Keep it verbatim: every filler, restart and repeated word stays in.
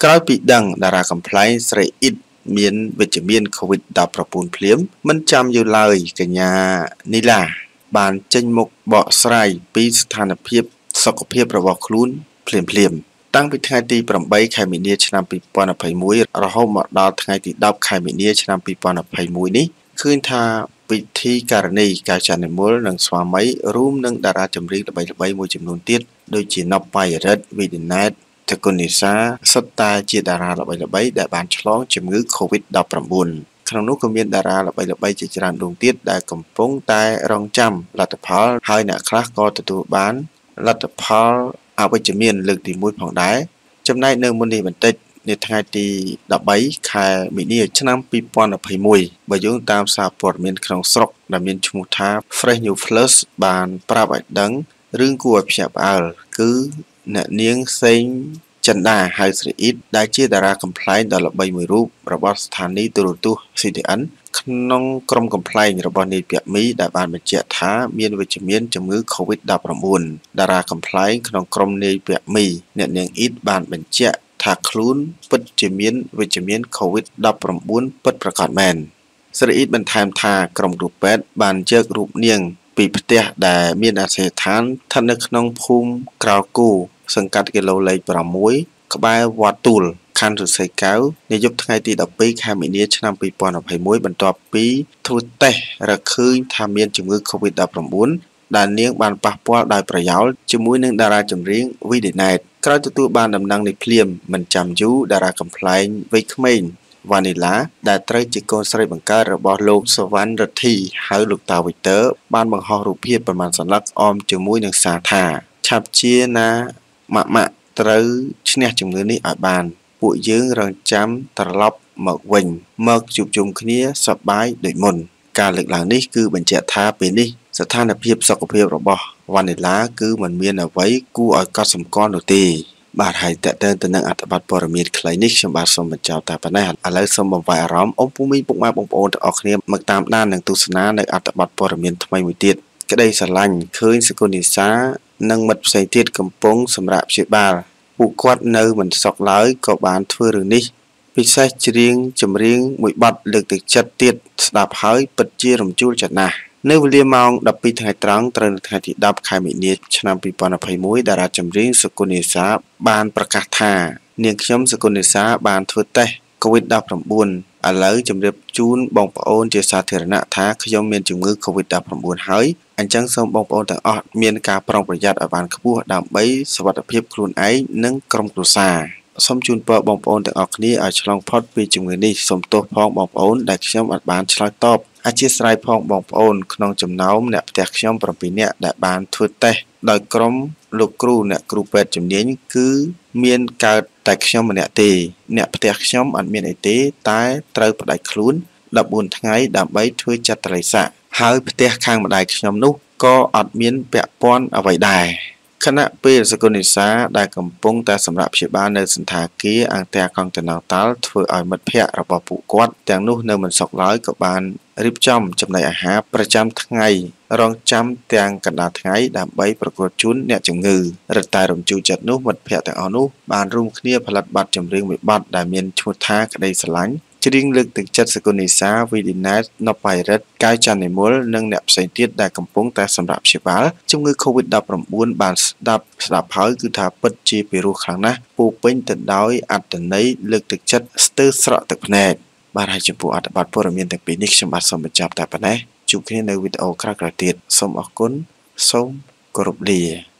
ក្រោយពីដឹងតារាកំ pl ែងស្រីអ៊ីតមានវិជ្ជមាន COVID ដប់ប្រាំបួនភ្លាមមិនចាំយូរឡើយកញ្ញានីឡាបានចេញមុខបកស្រាយពីស្ថានភាពសុខភាពរបស់ខ្លួនភ្លាមភ្លាមតាំងពីថ្ងៃទីប្រាំបីខែមីនាឆ្នាំពីរពាន់ยี่สิบเอ็ดរហូតមកដល់ថ្ងៃទីដប់ខែមីនាឆ្នាំពីរពាន់ยี่สิบเอ็ดនេះឃើញថាពិធីការនីការចែកនិមលនិងស្វាមីរួមនឹងតារាចម្រៀងល្បីៗមួយចំនួនទៀតដូចជាណប់បាយរិទ្ធវីឌីណេតតកូនីសាសុទ្ធតែជាតារាល្បីៗដែលបានឆ្លងជំងឺ COVID ដប់ប្រាំបួនក្នុងនោះក៏មានតារាល្បីៗជាច្រើនដួងទៀតដែលកំពុងតែរងចាំលទ្ធផលហើយអ្នកខ្លះក៏ទទួលបានលទ្ធផលអវិជ្ជមានលើកទីមួយផងដែរចំណែកនៅមុននេះបន្តិចនៅថ្ងៃទីដប់បីខែមីនាឆ្នាំពីរពាន់ยี่สิบเอ็ดបើយោងតាមសារព័ត៌មានក្នុងស្រុកដែលមានឈ្មោះថា Fresh News Plus បានប្រាប់ឲ្យដឹងរឿងគួរឲ្យភ្ញាក់ផ្អើលគឺអ្នកនាងសេងចិន្តាហៅស្រីអ៊ីតដែលជាតារាកំ pl ែងដ៏ល្បីមួយរូបរបស់ស្ថានីយទូរទស្សន៍ ซี ที เอ็น ក្នុងក្រុមកំ pl ែងរបស់នាយពាក់មីដែលបានបញ្ជាក់ថាមានវិជ្ជមានជំងឺ COVID ដប់ប្រាំបួនតារាកំ pl ែងក្នុងក្រុមនាយពាក់មីអ្នកនាងអ៊ីតបានបញ្ជាក់ថាខ្លួនពិតជាមានវិជ្ជមាន COVID ដប់ប្រាំបួនពិតប្រាកដមែនស្រីអ៊ីតបន្ថែមថាក្រុមគ្រូពេទ្យបានជើករូបនាងពីផ្ទះដែលមានអាសយដ្ឋានស្ថិតនៅក្នុងភូមិក្រៅគូសង្កាត់គីឡូលេខប្រាំមួយក្បែរវត្តទូលខណ្ឌឫស្សីកែវនាយប់ថ្ងៃទីដប់ពីរខែមីនាឆ្នាំពីរពាន់ยี่สิบเอ็ดបន្ទាប់ពីធ្វើតេស្តរកឃើញថាមានជំងឺ COVID ដប់ប្រាំបួនដែលនាងបានប៉ះពាល់ដោយប្រយោលជាមួយនឹងតារាចម្រៀងវីឌីណេតក្រោយទទួលបានដំណឹងនេះភ្លាមមិនចាំយូរតារាកំ pl ែងវ័យក្មេងវ៉ានីឡាដែលត្រូវជាកូនស្រីបង្កើតរបស់លោកសវណ្ណរិទ្ធីហៅលោកតាវីទ័របានបង្ហោះរូបភាពប្រមាណសន្លឹកអមជាមួយនឹងសារថាឆាប់ជាណាម៉ាក់ម៉ាក់ត្រូវឈ្នះជំងឺនេះឲ្យបានពួកយើងរងចាំត្រឡប់មកវិញមកជួបជុំគ្នាសប្បាយដូចមុនការលើកឡើងនេះគឺបញ្ជាក់ថាពេលនេះស្ថានភាពសុខភាពរបស់វ៉ានីឡាគឺមិនមានអ្វីគួរឲ្យកត់សម្គាល់នោះទេបាទហើយតើតើទៅនឹងអត្ថបទព័ត៌មានខ្លីនេះខ្ញុំបាទសូមបញ្ចប់តែប៉ុណ្ណេះឥឡូវសូមបំផាយអារម្មណ៍អ៊ំពូមីងពុកម៉ែបងប្អូនទាំងអស់គ្នាមកតាមដាននិងទស្សនានៅអត្ថបទព័ត៌មានថ្មីមួយទៀតក្តីស្រឡាញ់ឃើញសកលនិសានិងមិត្តផ្សេងទៀតកំពុងសម្រាប់ព្យាបាលពួកគាត់នៅមិនសុខឡើយក៏បានធ្វើរឿងនេះពិសេសច្រៀងចម្រៀងមួយបទលើកទឹកចិត្តទៀតស្ដាប់ហើយពិតជារំជួលចិត្តណាស់នៅវេលាម៉ោងដប់ពីរថ្ងៃត្រង់ត្រូវនៅថ្ងៃទីដប់ខែមីនាឆ្នាំពីរពាន់ยี่สิบเอ็ดតារាចម្រៀងសកលនិសាបានប្រកាសថានាងខ្ញុំសកលនិសាបានធ្វើតេស្ត COVID ដប់ប្រាំបួនឥឡូវជម្រាបជូនបងប្អូនជាសាធារណៈថាខ្ញុំមានជំងឺ COVID ដប់ប្រាំបួនហើយអញ្ចឹងសូមបងប្អូនទាំងអស់មានការប្រុងប្រយ័ត្នឲ្យបានខ្ពស់ដើម្បីសុវត្ថិភាពខ្លួនឯងនិងក្រុមគ្រួសារសូមជូនពរបងប្អូនទាំងអស់គ្នាឲ្យឆ្លងផុតពីជំងឺនេះសូមទោសផងបងប្អូនដែលខ្ញុំអាចបានឆ្លើយតបអធិស្ឋានផងបងប្អូនក្នុងចំណោមអ្នកផ្ទះខ្ញុំប្រាំពីរនាក់ដែលបានធ្វើតេស្តដោយក្រុមលោកគ្រូអ្នកគ្រូពេទ្យជំនាញគឺមានកើតតែខ្ញុំម្នាក់ទេអ្នកផ្ទះខ្ញុំអត់មានអីទេតែត្រូវផ្ដាច់ខ្លួនដប់បួនថ្ងៃដើម្បីធ្វើចត្រាស័ក្តិហើយផ្ទះខាងម្ដាយខ្ញុំនោះក៏អត់មានពាក់ព័ន្ធអ្វីដែរខណៈពេលសកលនិសាដែលកំពុងតែសម្រាប់ព្យាបាលនៅសន្តាគារអង្គការកងតណៅតាល់ធ្វើឲ្យមិត្តភ័ក្តិរបស់ពួកគាត់ទាំងនោះនៅមិនសុខឡើយក៏បានរៀបចំចំណីអាហារប្រចាំថ្ងៃរងចាំទាំងកណ្ដាលថ្ងៃដើម្បីប្រកួតជូនអ្នកជំងឺរឹតតែរំជូរចិត្តនោះមិត្តភ័ក្តិទាំងអស់នោះបានរួមគ្នាផលិតបទចម្រៀងមួយបទដែលមានឈ្មោះថាក្តីស្រឡាញ់ច្រៀងលើកទឹកចិត្តសកលនិសាវីឌីណេតណប់បាយរិទ្ធកាយច័ន្ទនិមលនិងអ្នកផ្សេងទៀតដែលកំពុងតែសម្រាប់ព្យាបាលជំងឺ COVID ដប់ប្រាំបួនបានស្ដាប់ស្ដាប់ហើយគឺថាពិតជាពិរោះខ្លាំងណាស់ពោពេញទៅដោយអត្ថន័យលើកទឹកចិត្តស្ទើរស្រក់ទឹកភ្នែកបាទហើយចំពោះអត្ថបទព័ត៌មានទាំងពីរនេះខ្ញុំបាទសូមបញ្ចប់តែប៉ុណ្ណេះជួបគ្នានៅវីដេអូក្រោយៗទៀតសូមអរគុណសូមគោរពលា